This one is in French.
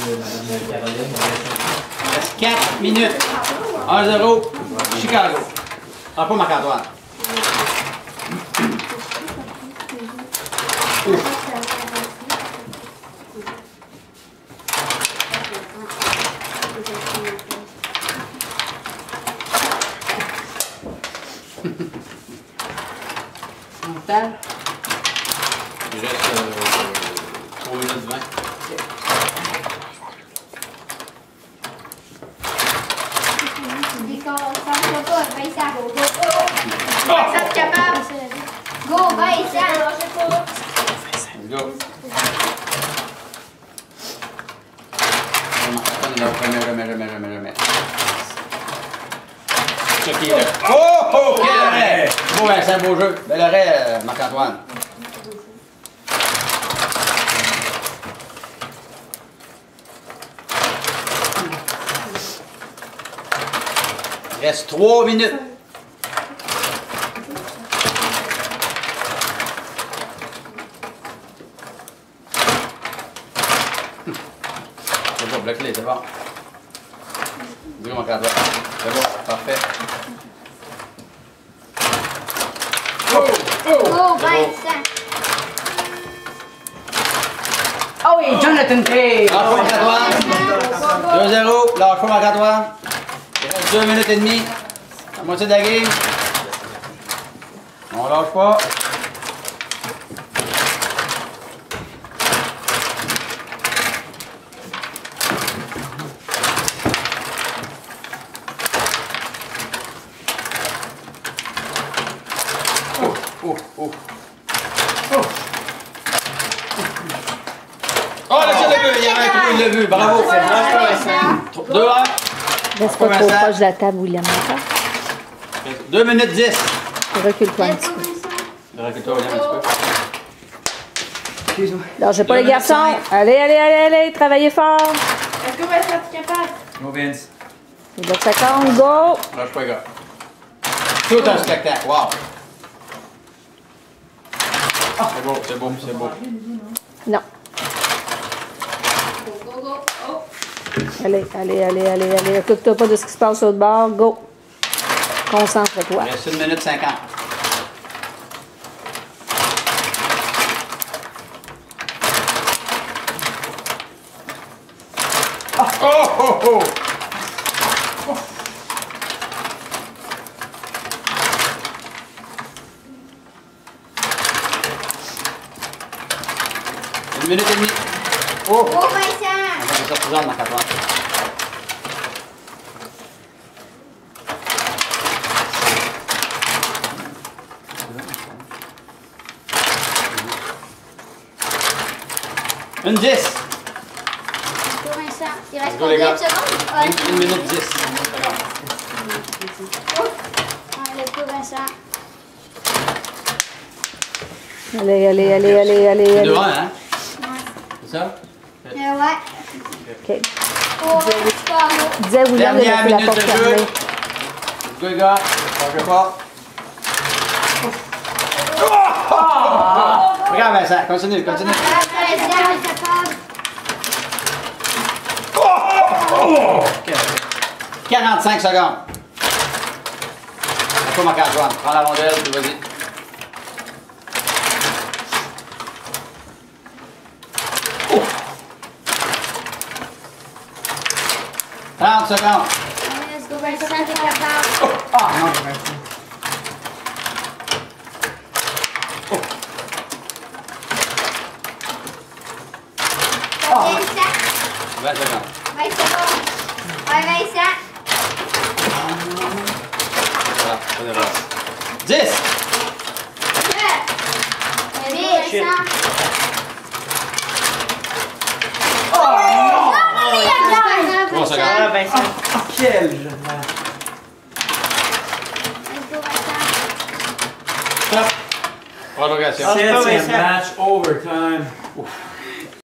Madame Caroline. Il reste 4 minutes. 1-0, Chicago. Ah, pas Marc-Antoine. Mental. Il reste 3 minutes 20. Vincent, t'es capable. Go, Vincent. Let's go. Remets. Chucky, là. Oh! Quel arrêt! Beau Vincent, beau jeu. Bel arrêt, Marc-Antoine. Il reste 3 minutes. C'est bon, bloque-les, c'est bon. Dis-moi, Marc-Antoine. C'est bon, parfait. Go, Vincent. Oh oui, Jonathan Tay! Lâche pas Marc-Antoine. 2-0, lâche pas Marc-Antoine. Il reste 2 minutes et demie. La moitié de la game. On lâche pas. Oh, le tir de but! Il y avait un trou, il l'a vu. Bravo! 2-1. Reste pas trop proche de la table, William. 2 minutes 10. Recule-toi un petit peu. Recule-toi, William, un petit peu. Excuse-moi. Lâchez pas les garçons. Allez, travaillez fort. Est-ce que Vincent, t'es capable? Go Vince. Il va que ça compte, go. Lâche pas, gars. Tout un spectacle. Wow! C'est beau. Non. Go. Oh. Allez. Occupe-toi pas de ce qui se passe au bord. Go. Concentre-toi. Il reste 1 minute 50. Oh! 1 minute et demie. Oh! Go, Vincent. On va faire ça plus Marc-Antoine. Une 10. Go, Vincent. Il reste Go, les combien gars. de secondes? 1 minute 10. Allez, go, Vincent. Allez. C'est 2-1, hein? C'est ça? Ouais. OK. Oh, Vincent. Disais à William de Dernière laisser la minute porte de jeu. fermée. Let's go, les gars. Lâchez pas. Regarde, Vincent. Continue. Vincent, t'es capable. 45 secondes. C'est pas Marc-Antoine. Prends la rondelle, puis vas-y. Oh. 30 secondes. Let's go, Vincent, t'es capable. Ah non, Vincent. Vincent. 20 secondes. Vincent. Ouais, Vincent. Voilà, pas d'erreur. 10. Vincent. Oh! 3 3 secondes. Ah, Vincent. Quel jeu de match. Let's go, Vincent. Stop. Prolongation. Septième match, overtime. Ouf.